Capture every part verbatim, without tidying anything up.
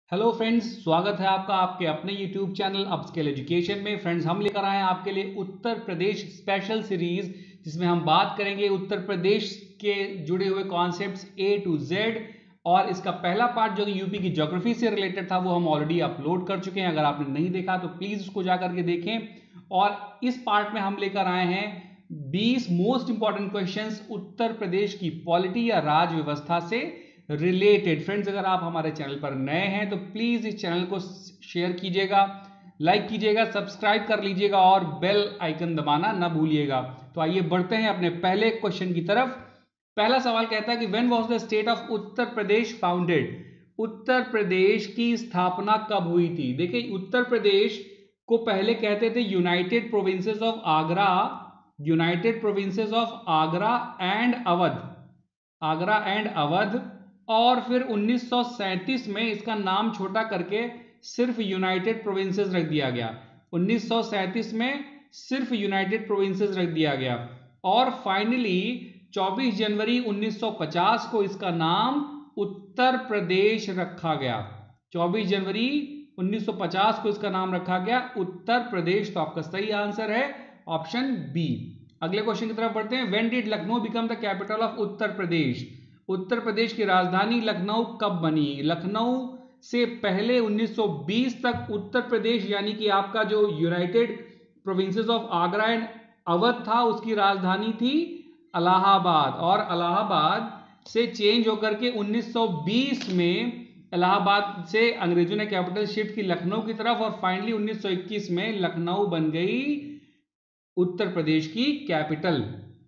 Hello friends, स्वागत है आपका आपके अपने यूट्यूब चैनल अपस्केल एजुकेशन में। फ्रेंड्स, हम लेकर आए हैं आपके लिए उत्तर प्रदेश स्पेशल सीरीज, जिसमें हम बात करेंगे उत्तर प्रदेश के जुड़े हुए कॉन्सेप्ट्स ए टू जेड। और इसका पहला पार्ट जो कि यूपी की ज्योग्राफी से रिलेटेड था वो हम ऑलरेडी अपलोड कर चुके हैं। अगर आपने नहीं देखा तो प्लीज उसको जाकर के देखें। और इस पार्ट में हम लेकर आए हैं बीस most important questions Uttar Pradesh की पॉलिटी या राज व्यवस्था से रिलेटेड। फ्रेंड्स, अगर आप हमारे चैनल पर नए हैं तो प्लीज इस चैनल को शेयर कीजिएगा, लाइक कीजिएगा, सब्सक्राइब कर लीजिएगा और बेल आइकन दबाना ना भूलिएगा। तो आइए बढ़ते हैं अपने पहले क्वेश्चन की तरफ। पहला सवाल कहता है कि when was the state of Uttar Pradesh founded? Uttar Pradesh की स्थापना कब हुई थी? देखिए, उत्तर प्रदेश को पहले कहते थे United Provinces of Agra, United Provinces of Agra and Awadh, Agra and Awadh. और फिर उन्नीस सौ सैंतीस में इसका नाम छोटा करके सिर्फ यूनाइटेड प्रोविंसेस रख दिया गया। उन्नीस सौ सैंतीस में सिर्फ यूनाइटेड प्रोविंसेस रख दिया गया। और फाइनली चौबीस जनवरी उन्नीस सौ पचास को इसका नाम उत्तर प्रदेश रखा गया। चौबीस जनवरी उन्नीस सौ पचास को इसका नाम रखा गया उत्तर प्रदेश। तो आपका सही आंसर है ऑप्शन बी। अगले क्वेश्चन की तरफ बढ़ते हैं। When did Lucknow become the capital of Uttar Pradesh? Uttar Pradesh की राजधानी लखनऊ कब बनी? लखनऊ से पहले उन्नीस सौ बीस तक उत्तर प्रदेश यानी कि आपका जो United Provinces of Agra and Awadh था उसकी राजधानी थी इलाहाबाद। और इलाहाबाद से चेंज होकर के उन्नीस सौ बीस में इलाहाबाद से अंग्रेजों ने कैपिटल शिफ्ट की लखनऊ की तरफ और फाइनली उन्नीस सौ इक्कीस में लखनऊ बन गई उत्तर प्रदेश की कैपिटल।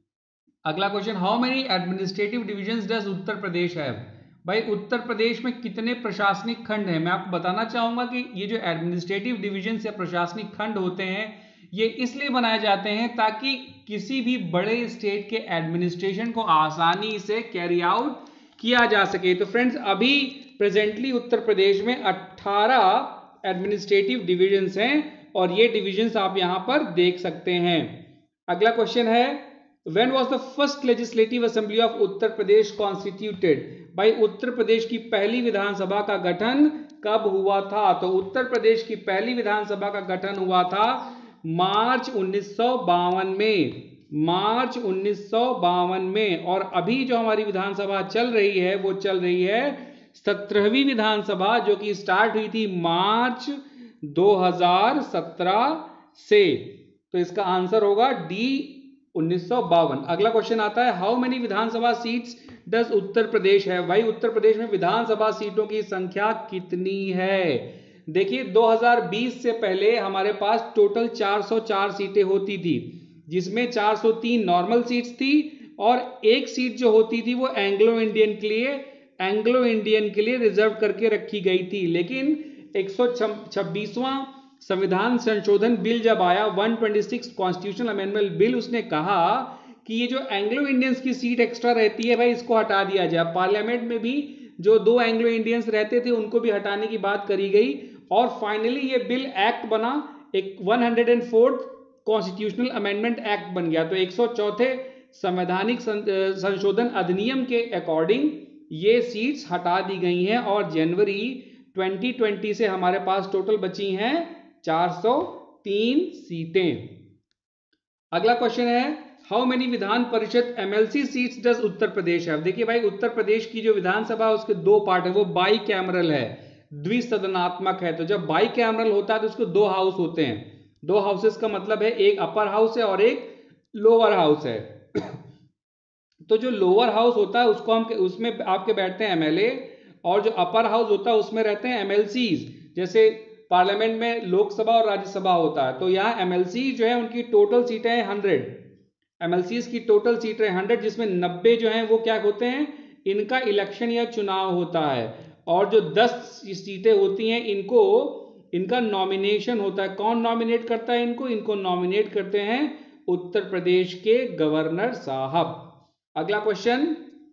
अगला question, how many administrative divisions does Uttar Pradesh have? भाई, उत्तर प्रदेश में कितने प्रशासनिक खंड हैं? मैं आपको बताना चाहूंगा कि ये जो एडमिनिस्ट्रेटिव डिविजन्स या प्रशासनिक खंड होते हैं ये इसलिए बनाए जाते हैं ताकि किसी भी बड़े स्टेट के एडमिनिस्ट्रेशन को आसानी से कैरी आउट किया जा सके। तो फ्रेंड्स, अभी प्रेजेंटली उत्तर प्रदेश में अट्ठारह एडमिनिस्ट्रेटिव डिविजन्स हैं और ये डिविजन्स आप यहां पर देख सकते हैं। अगला क्वेश्चन है, When was the first legislative assembly of Uttar Pradesh constituted? भाई, उत्तर प्रदेश की पहली विधानसभा का गठन कब हुआ था? तो उत्तर प्रदेश की पहली विधानसभा का गठन हुआ था मार्च उन्नीस सौ बावन में, मार्च उन्नीस सौ बावन में। और अभी जो हमारी विधानसभा चल रही है वो चल रही है सत्रहवीं विधानसभा, जो कि स्टार्ट हुई थी मार्च दो हज़ार सत्रह से। तो इसका आंसर होगा डी, उन्नीस सौ बावन। अगला क्वेश्चन आता है, how many Vidhan Sabha seats does Uttar Pradesh है? भाई, उत्तर प्रदेश में विधानसभा सीटों की संख्या कितनी है? देखिए, दो हज़ार बीस से पहले हमारे पास टोटल चार सौ चार सीटें होती थी, जिसमें चार सौ तीन नॉर्मल सीट्स थी और एक सीट जो होती थी वो एंग्लो इंडियन के लिए एंग्लो इंडियन के लिए रिजर्व करके रखी गई थी। लेकिन एक सौ छब्बीसवां संविधान संशोधन बिल जब आया, एक सौ छब्बीस कॉन्स्टिट्यूशनल अमेंडमेंट बिल, उसने कहा कि ये जो एंग्लो इंडियंस की सीट एक्स्ट्रा रहती है भाई इसको हटा दिया जाए। पार्लियामेंट में भी जो दो एंग्लो इंडियंस रहते थे उनको भी हटाने की बात करी गई और फाइनली ये बिल एक्ट बना, एक एक सौ चारवां कॉन्स्टिट्यूशनल अमेंडमेंट एक्ट बन गया। तो एक सौ चौथे संवैधानिक संशोधन अधिनियम के अकॉर्डिंग ये सीट्स हटा दी गई हैं और जनवरी दो हज़ार बीस से हमारे पास टोटल बची हैं चार सौ तीन सीटें। अगला क्वेश्चन है, how many Vidhan Parishad MLC seats does Uttar Pradesh है? देखिए भाई, उत्तर प्रदेश की जो विधानसभा है उसके दो पार्ट है, वो बाई कैमरल है, द्विसदनात्मक है। तो जब बाई कैमरल होता है तो उसको दो हाउस होते हैं। दो हाउसेस का मतलब है एक अपर हाउस है और एक लोअर हाउस है। तो जो लोअर हाउस होता है उसको हम उसमें आपके बैठते हैं एमएलए और जो अपर हाउस होता है उसमें रहते हैं एमएलसीज। जैसे पार्लियामेंट में लोकसभा और राज्यसभा होता है, तो यहाँ एमएलसी जो है उनकी टोटल सीटें हैं हंड्रेड, एमएलसीज की टोटल सीटें हंड्रेड, जिसमें नब्बे जो हैं वो क्या होते हैं, इनका इलेक्शन या चुनाव होता है। और जो दस सीटें होती हैं इनको इनका नॉमिनेशन होता है। कौन नॉमिनेट करता है इनको? इनको नॉमिनेट करते हैं उत्तर प्रदेश के गवर्नर साहब। अगला question,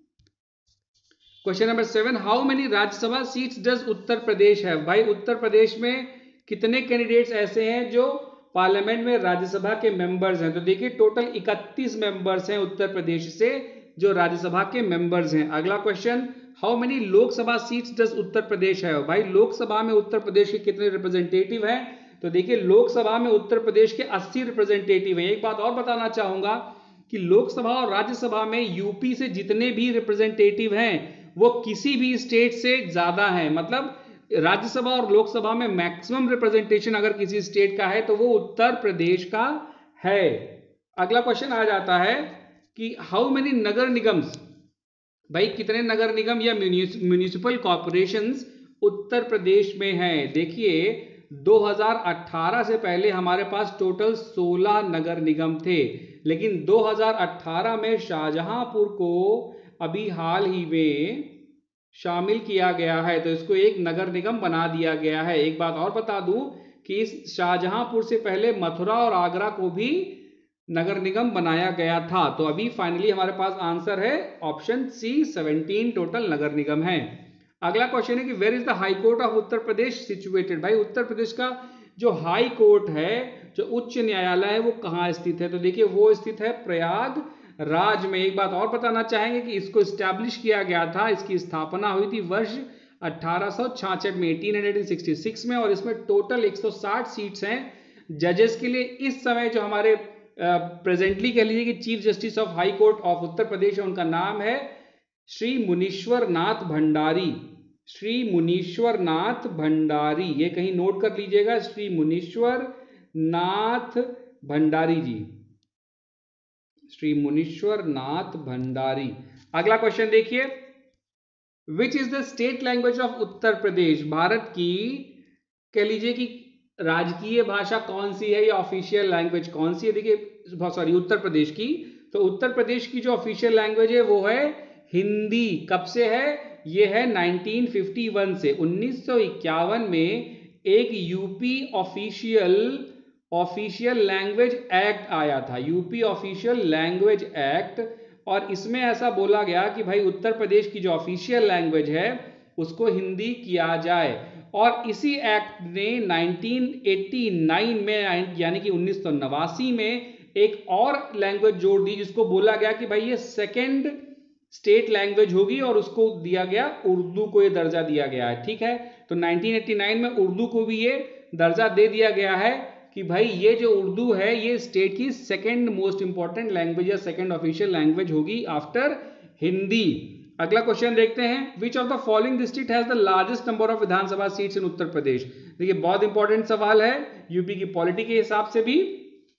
question number seven, how many Rajya Sabha seats does Uttar Pradesh है? भाई, उत्तर प्रदेश में कितने कैंडिडेट्स ऐसे हैं जो पार्लियामेंट में राज्यसभा के मेंबर्स हैं? तो देखिए, टोटल इकतीस मेंबर्स हैं उत्तर प्रदेश से, जो राज्यसभा के मेंबर्स हैं। अगला question, how many Lok Sabha seats does Uttar Pradesh है? भाई लोकसभा में उत्तर प्रदेश के कितने रिप्रेजेंटेटिव हैं? तो देखिए लोकसभा में उत्तर प्रदेश के अस्सी रिप्रेजेंटेटिव हैं। एक बात और बताना चाहूंगा कि लोकसभा और राज्यसभा में यूपी से जितने भी रिप्रेजेंटेटिव हैं वो किसी भी स्टेट से ज्यादा हैं। मतलब राज्यसभा और लोकसभा में मैक्सिमम रिप्रेजेंटेशन अगर किसी स्टेट का है तो वो उत्तर प्रदेश का है। अगला क्वेश्चन आ जाता है कि हाउ मेनी नगर निगम्स, भाई कितने नगर निगम या म्यूनिसिपल कॉर्पोरेशंस उत्तर प्रदेश में हैं? देखिए दो हज़ार अठारह से पहले हमारे पास टोटल सोलह नगर निगम थे, लेकिन दो हज़ार अठारह में शाहजहांपुर को अभी हाल ही में शामिल किया गया है, तो इसको एक नगर निगम बना दिया गया है। एक बात और बता दूं कि इस शाहजहांपुर से पहले मथुरा और आगरा को भी नगर निगम बनाया गया था। तो अभी फाइनली हमारे पास आंसर है ऑप्शन सी, सत्रह टोटल नगर निगम है। अगला क्वेश्चन है कि where is the high court of Uttar Pradesh situated? भाई उत्तर प्रदेश का जो हाई कोर्ट है, जो उच्च न्यायालय है, वो कहाँ स्थित है? तो देखिए वो स्थित है प्रयागराज में। एक बात और बताना चाहेंगे कि इसको स्टैब्लिश किया गया था, इसकी स्थापना हुई थी वर्ष अठारह सौ छियासठ में, अठारह सौ छियासठ में, और इसमें टोटल एक सौ साठ सीट्स हैं जजेस के लिए। इस समय जो हमारे प्रेजेंटली uh, कह लीजिए कि chief justice of high court of Uttar Pradesh है, उनका नाम है श्री मुनीश्वर नाथ भंडारी। श्री मुनीश्वर नाथ भंडारी, ये कहीं नोट कर लीजिएगा, श्री मुनीश्वर नाथ भंडारी जी, श्री मुनीश्वर नाथ भंडारी। अगला क्वेश्चन देखिए, which is the state language of Uttar Pradesh? Bharat की कह लीजिए कि राजकीय भाषा कौन सी है या ऑफिशियल लैंग्वेज कौन सी है? देखिए सॉरी उत्तर प्रदेश की, तो उत्तर प्रदेश की जो ऑफिशियल लैंग्वेज है वो है हिंदी। कब से है? ये है उन्नीस सौ इक्यावन से। उन्नीस सौ इक्यावन में एक UP official official language act आया था, यूपी ऑफिशियल लैंग्वेज एक्ट, और इसमें ऐसा बोला गया कि भाई उत्तर प्रदेश की जो ऑफिशियल लैंग्वेज है उसको हिंदी किया जाए। और इसी एक्ट ने उन्नीस सौ नवासी में यानी कि उन्नीस सौ नवासी में एक और लैंग्वेज जोड़ दी जिसको बोला गया कि भाई ये सेकंड स्टेट लैंग्वेज होगी, और उसको दिया गया उर्दू को ये दर्जा दिया गया है। ठीक है, तो उन्नीस सौ नवासी में उर्दू को भी ये दर्जा दे दिया गया है कि भाई ये जो उर्दू है ये स्टेट की सेकंड मोस्ट इंपॉर्टेंट लैंग्वेज या सेकंड ऑफिशियल लैंग्वेज होगी आफ्टर हिंदी। अगला क्वेश्चन देखते हैं, which of the following district has the largest number of Vidhan Sabha seats in Uttar Pradesh? देखिए बहुत इंपॉर्टेंट सवाल है यूपी की पॉलिटी के हिसाब से भी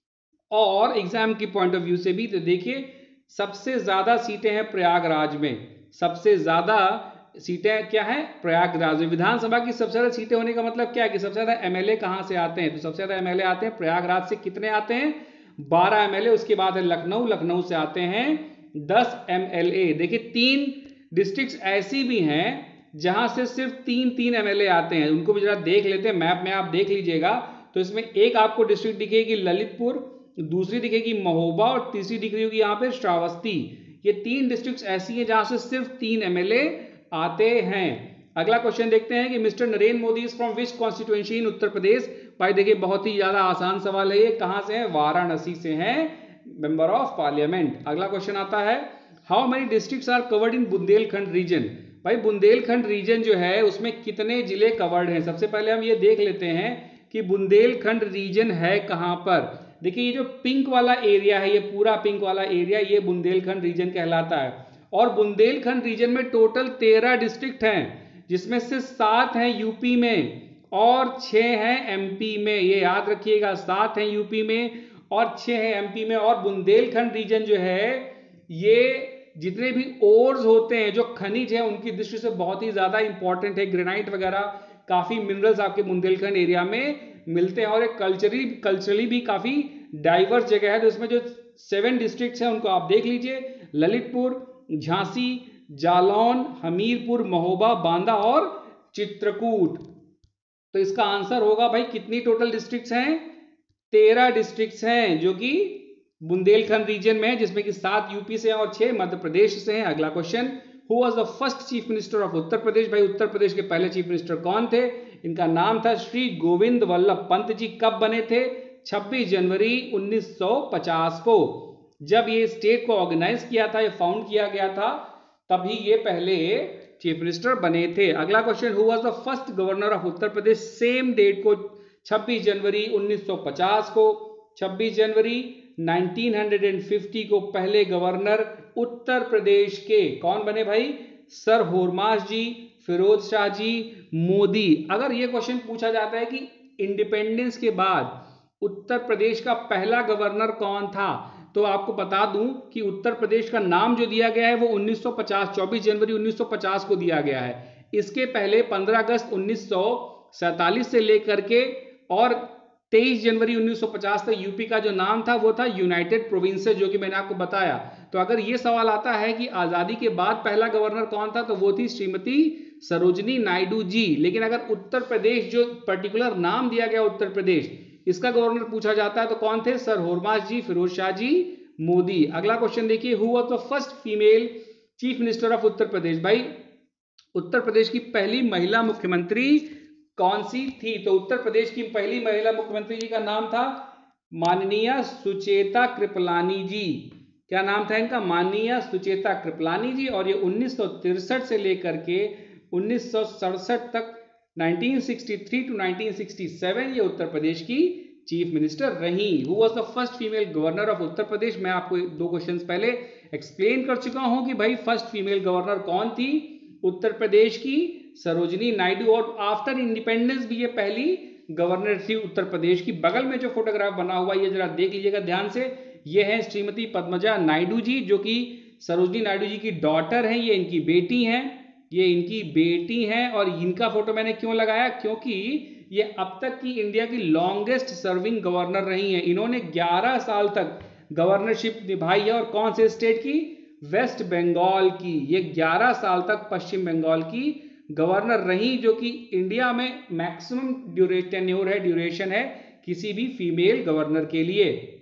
और एग्जाम की पॉइंट ऑफ व्यू से भी। तो देखिए सबसे ज्यादा सीटें हैं प्रयागराज में, सबसे ज्यादा सीटें क्या है प्रयागराज में। विधानसभा की सबसे ज्यादा सीटें होने का मतलब क्या है कि सबसे ज्यादा एमएलए कहां से आते हैं? तो सबसे ज्यादा एमएलए आते हैं प्रयागराज से। कितने आते हैं? बारह एमएलए। उसके बाद है लखनऊ, लखनऊ से आते हैं दस एमएलए। देखिए तीन डिस्ट्रिक्ट्स ऐसी भी हैं जहां से सिर्फ तीन तीन एमएलए आते हैं, उनको भी जरा देख लेते हैं, मैप में आप देख लीजिएगा। तो इसमें एक आपको डिस्ट्रिक्ट दिखेगी ललितपुर, दूसरी दिखेगी महोबा, और तीसरी दिख रही होगी यहाँ पे श्रावस्ती। ये तीन डिस्ट्रिक्ट्स ऐसी हैं जहां से सिर्फ तीन एमएलए आते हैं। अगला क्वेश्चन देखते हैं कि mister Narendra Modi is from which constituency in Uttar Pradesh? भाई देखिए बहुत ही ज्यादा आसान सवाल है ये, कहां से है? वाराणसी से हैं, मेंबर ऑफ पार्लियामेंट। अगला क्वेश्चन आता है, how many districts are covered in Bundelkhand region? भाई बुंदेलखंड रीजन जो है उसमें कितने जिले कवर्ड हैं? सबसे पहले हम ये देख लेते हैं कि बुंदेलखंड रीजन है कहां पर। देखिए ये जो पिंक वाला एरिया है, ये पूरा पिंक वाला एरिया, ये बुंदेलखंड रीजन कहलाता है। और बुंदेलखंड रीजन में टोटल तेरह डिस्ट्रिक्ट हैं, जिसमें से सात हैं यूपी में और छह हैं एमपी में। ये याद रखिएगा, सात हैं यूपी में और छह हैं एमपी में। और बुंदेलखंड रीजन जो है ये जितने भी ओर्स होते हैं, जो खनिज है, उनकी दृष्टि से बहुत ही ज्यादा इंपॉर्टेंट है। ग्रेनाइट वगैरह काफी मिनरल्स आपके बुंदेलखंड एरिया में मिलते हैं, और एक कल्चरली कल्चरली भी काफी डाइवर्स जगह है। तो इसमें जो सेवन डिस्ट्रिक्ट्स हैं उनको आप देख लीजिए, ललितपुर, झांसी, जालौन, हमीरपुर, महोबा, बांदा और चित्रकूट। तो इसका आंसर होगा भाई कितनी टोटल डिस्ट्रिक्ट्स हैं? तेरह डिस्ट्रिक्ट्स हैं जो कि बुंदेलखंड रीजन में है, जिसमें कि सात यूपी से हैं और छह मध्य प्रदेश से हैं। अगला question, who was the first chief minister of Uttar Pradesh? भाई उत्तर प्रदेश के पहले चीफ मिनिस्टर कौन थे? इनका नाम था श्री गोविंद वल्लभ पंत जी। कब बने थे? छब्बीस जनवरी उन्नीस सौ पचास को। जब ये स्टेट को ऑर्गेनाइज किया था, ये फाउंड किया गया था, तभी ये पहले चीफ मिनिस्टर बने थे। अगला question, who was the first governor of Uttar Pradesh? Same date को छब्बीस जनवरी उन्नीस सौ पचास को, छब्बीस जनवरी उन्नीस सौ पचास को पहले गवर्नर उत्तर प्रदेश के कौन बने भाई? सर होरमास जी, फिरोज शाह जी, मोदी। अगर ये क्वेश्चन पूछा जाता है कि इंडिपेंडेंस के बाद उत्तर प्रदेश का पहला गवर्नर कौन था, तो आपको बता दूं कि उत्तर प्रदेश का नाम जो दिया गया है वो उन्नीस सौ पचास, चौबीस जनवरी उन्नीस सौ पचास को दिया गया है। इसके पहले पंद्रह अगस्त उन्नीस सौ सैंतालीस से लेकर के और तेईस जनवरी उन्नीस सौ पचास तक यूपी का जो नाम था वो था यूनाइटेड प्रोविंसेस, जो कि मैंने आपको बताया। तो अगर ये सवाल आता है कि आजादी के बाद पहला गवर्नर कौन था, तो वो थी श्रीमती सरोजनी नायडू जी। लेकिन अगर उत्तर प्रदेश जो पर्टिकुलर नाम दिया गया उत्तर प्रदेश, इसका गवर्नर पूछा जाता है तो कौन थे? सर होरमास जी, फिरोज शाह जी, मोदी। अगला क्वेश्चन देखिए, who was the first female chief minister of Uttar Pradesh? भाई उत्तर प्रदेश की पहली महिला मुख्यमंत्री कौन सी थी? तो उत्तर प्रदेश की पहली महिला मुख्यमंत्री जी का नाम था माननीय सुचेता कृपलानी जी। क्या नाम था इनका? माननीय सुचेता कृपलानी जी। और ये उन्नीस सौ तिरसठ से लेकर के उन्नीस सौ सड़सठ तक, उन्नीस सौ तिरसठ टू उन्नीस सौ सड़सठ ये उत्तर प्रदेश की चीफ मिनिस्टर रही। Who was the first female governor of Uttar Pradesh? मैं आपको दो क्वेश्चंस पहले एक्सप्लेन कर चुका हूं कि भाई फर्स्ट फीमेल गवर्नर कौन थी उत्तर प्रदेश की? सरोजनी नायडू। और आफ्टर इंडिपेंडेंस भी ये पहली गवर्नर थी उत्तर प्रदेश की। बगल में जो फोटोग्राफ बना हुआ ये जरा देख लीजिएगा ध्यान से, ये है श्रीमती पद्मजा नायडू जी, जो कि सरोजनी नायडू जी की डॉटर हैं, ये इनकी बेटी हैं, ये इनकी बेटी हैं। और इनका फोटो मैंने क्यों लगाया? क्योंकि ये अब तक की इंडिया की लॉन्गेस्ट सर्विंग गवर्नर रही हैं। इन्होंने ग्यारह साल तक गवर्नरशिप निभाई है। और कौन से स्टेट की? वेस्ट बंगाल की। ये ग्यारह साल तक पश्चिम बंगाल की गवर्नर रही, जो कि इंडिया में मैक्सिमम ड्यूरेशन टेन्योर है, ड्यूरेशन है किसी भी फीमेल गवर्नर के लिए।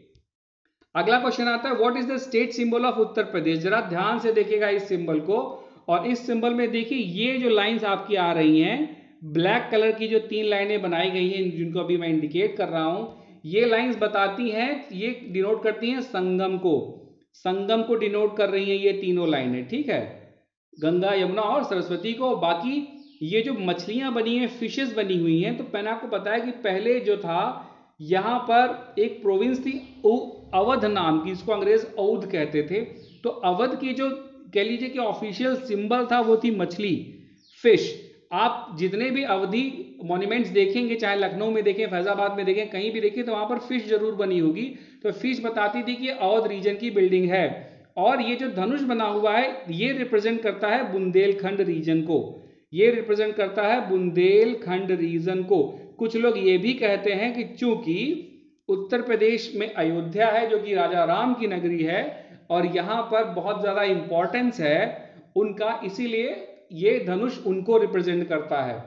अगला क्वेश्चन आता है, what is the state symbol of Uttar Pradesh? जरा ध्यान से देखिएगा इस सिंबल को। और इस सिंबल में देखिए ये जो लाइंस आपकी आ रही हैं, ब्लैक कलर की जो तीन लाइनें बनाई गई हैं, जिनको अभी मैं इंडिकेट कर रहा हूं, ये लाइंस बताती हैं, ये डिनोट करती हैं संगम को। संगम को डिनोट कर रही हैं ये तीनों लाइनें, ठीक है, गंगा, यमुना और सरस्वती को। बाकी ये जो मछलियां बनी हैं, फिशेस बनी हुई हैं, तो मैंने आपको बताया कि पहले जो था यहां पर एक प्रोविंस थी अवध नाम की, इसको अंग्रेज औध कहते थे। तो अवध की जो कह लीजिए कि ऑफिशियल सिंबल था वो थी मछली, फिश। आप जितने भी अवधि मॉन्यूमेंट्स देखेंगे, चाहे लखनऊ में देखें, फैजाबाद में देखें, कहीं भी देखें, तो वहां पर फिश जरूर बनी होगी। तो फिश बताती थी कि अवध रीजन की बिल्डिंग है। और ये जो धनुष बना हुआ है ये रिप्रेजेंट करता है बुंदेलखंड रीजन को, ये रिप्रेजेंट करता है बुंदेलखंड रीजन को। कुछ लोग ये भी कहते हैं कि चूंकि उत्तर प्रदेश में अयोध्या है, जो कि राजा राम की नगरी है, और यहां पर बहुत ज्यादा इंपॉर्टेंस है उनका, इसीलिए ये धनुष उनको रिप्रेजेंट करता है।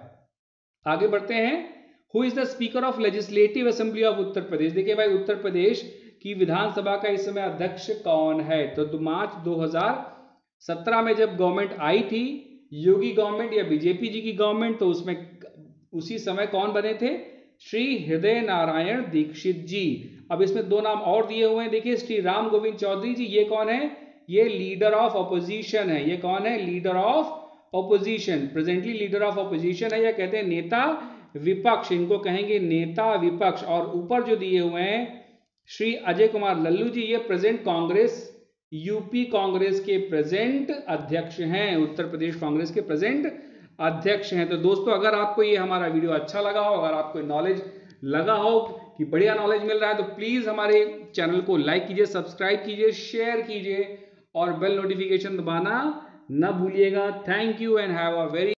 आगे बढ़ते हैं, who is the speaker of legislative assembly of Uttar Pradesh? देखिए भाई उत्तर प्रदेश की विधानसभा का इस समय अध्यक्ष कौन है? तो मार्च दो हज़ार सत्रह में जब गवर्नमेंट आई थी, योगी गवर्नमेंट या बीजेपी जी की गवर्नमेंट, तो उसमें उसी समय कौन बने थे? श्री हृदय नारायण दीक्षित जी। अब इसमें दो नाम और दिए हुए हैं, देखिए श्री राम गोविंद चौधरी जी, ये कौन है? ये लीडर ऑफ ऑपोजिशन है। ये कौन है? Leader of opposition, presently leader of opposition है, या कहते हैं नेता विपक्ष, इनको कहेंगे नेता विपक्ष। और ऊपर जो दिए हुए हैं श्री अजय कुमार लल्लू जी, ये प्रेजेंट कांग्रेस, यूपी कांग्रेस के प्रेजेंट अध्यक्ष हैं, उत्तर प्रदेश कांग्रेस के प्रेजेंट अध्यक्ष हैं। तो दोस्तों अगर आपको ये हमारा वीडियो अच्छा लगा हो, अगर आपको नॉलेज लगा हो कि बढ़िया नॉलेज मिल रहा है, तो प्लीज हमारे चैनल को लाइक कीजिए, सब्सक्राइब कीजिए, शेयर कीजिए और बेल नोटिफिकेशन दबाना न भूलिएगा। Thank you and have a very